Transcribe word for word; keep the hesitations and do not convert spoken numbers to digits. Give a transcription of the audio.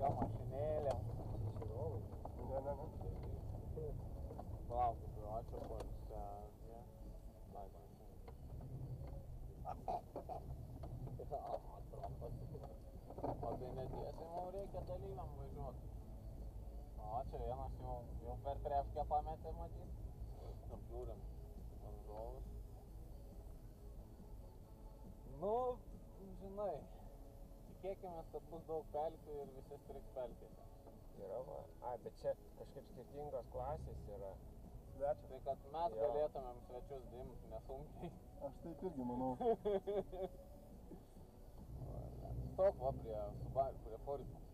tokia mašinėlė. Žiūrovai. Ne, ne, ne. Palauk, ačiū policija. Laiko. O tai netiesiai mums reikia dalyviam važiuoti. O čia vienas jau, jau per trefkę pametė matyt. Apžiūrim varžovus. Nu, žinai, tikėkime, kad bus daug pelkių ir visi striks pelkėse. Yra va. Ai, bet čia kažkaip skirtingos klasės yra. Svečias. Tai kad mes jo. Galėtumėm svečius dimti nesunkiai. Aš taip irgi manau. Stok va prie Subaru, prie Foriko.